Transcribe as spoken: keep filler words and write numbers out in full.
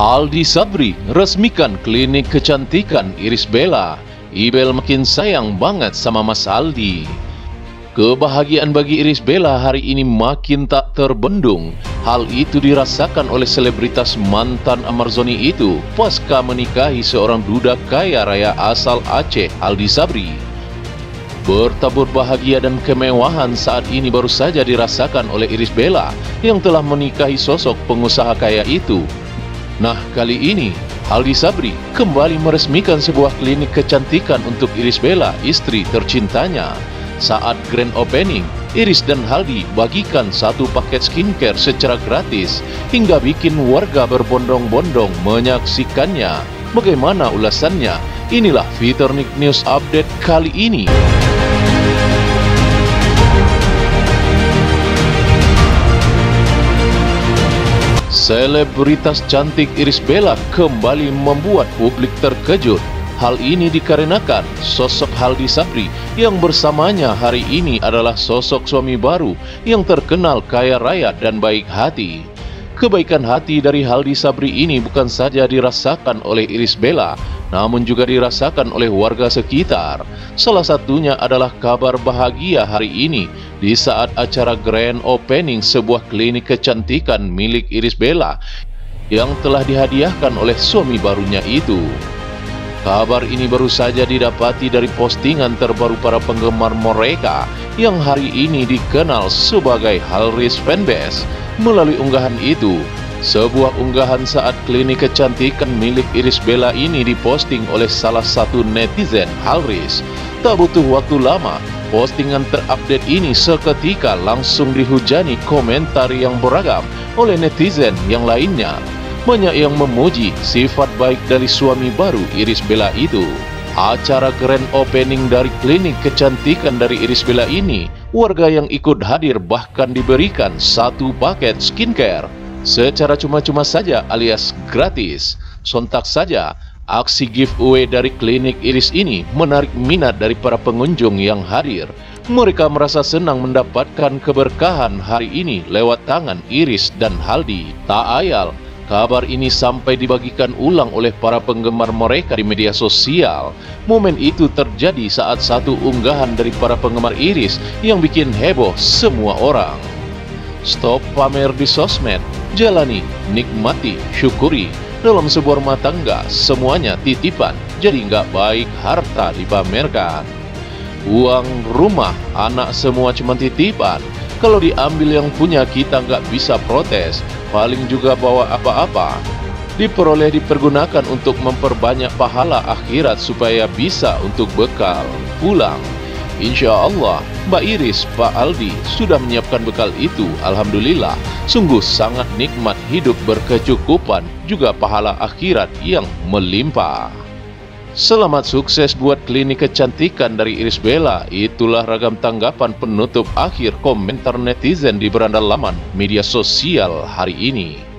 Aldi Sabri resmikan klinik kecantikan Irish Bella. Ibel makin sayang banget sama Mas Aldi. Kebahagiaan bagi Irish Bella hari ini makin tak terbendung. Hal itu dirasakan oleh selebritas mantan Amarzoni itu pasca menikahi seorang duda kaya raya asal Aceh, Aldi Sabri. Bertabur bahagia dan kemewahan saat ini baru saja dirasakan oleh Irish Bella yang telah menikahi sosok pengusaha kaya itu. Nah, kali ini Aldi Sabri kembali meresmikan sebuah klinik kecantikan untuk Irish Bella, istri tercintanya. Saat grand opening, Irish dan Aldi bagikan satu paket skincare secara gratis hingga bikin warga berbondong-bondong menyaksikannya. Bagaimana ulasannya? Inilah Fiturnik News Update kali ini. Selebritas cantik Irish Bella kembali membuat publik terkejut. Hal ini dikarenakan sosok Aldi Sabri yang bersamanya hari ini adalah sosok suami baru yang terkenal kaya raya dan baik hati. Kebaikan hati dari Aldi Sabri ini bukan saja dirasakan oleh Irish Bella, namun juga dirasakan oleh warga sekitar. Salah satunya adalah kabar bahagia hari ini di saat acara grand opening sebuah klinik kecantikan milik Irish Bella yang telah dihadiahkan oleh suami barunya itu. Kabar ini baru saja didapati dari postingan terbaru para penggemar mereka yang hari ini dikenal sebagai Halris Fanbase. Melalui unggahan itu, sebuah unggahan saat klinik kecantikan milik Irish Bella ini diposting oleh salah satu netizen, Halris. Tak butuh waktu lama, postingan terupdate ini seketika langsung dihujani komentar yang beragam oleh netizen yang lainnya. Banyak yang memuji sifat baik dari suami baru Irish Bella itu. Acara grand opening dari klinik kecantikan dari Irish Bella ini, warga yang ikut hadir bahkan diberikan satu paket skincare secara cuma-cuma saja alias gratis. Sontak saja, aksi giveaway dari klinik Irish ini menarik minat dari para pengunjung yang hadir. Mereka merasa senang mendapatkan keberkahan hari ini lewat tangan Irish dan Aldi. Tak ayal, kabar ini sampai dibagikan ulang oleh para penggemar mereka di media sosial. Momen itu terjadi saat satu unggahan dari para penggemar Irish yang bikin heboh semua orang. Stop pamer di sosmed, jalani, nikmati, syukuri. Dalam sebuah rumah tangga, semuanya titipan, jadi nggak baik harta dipamerkan. Uang, rumah, anak semua cuma titipan. Kalau diambil yang punya kita nggak bisa protes, paling juga bawa apa-apa. Diperoleh dipergunakan untuk memperbanyak pahala akhirat supaya bisa untuk bekal pulang. Insya Allah, Mbak Irish, Pak Aldi sudah menyiapkan bekal itu. Alhamdulillah, sungguh sangat nikmat hidup berkecukupan, juga pahala akhirat yang melimpah. Selamat sukses buat klinik kecantikan dari Irish Bella. Itulah ragam tanggapan penutup akhir komentar netizen di beranda laman media sosial hari ini.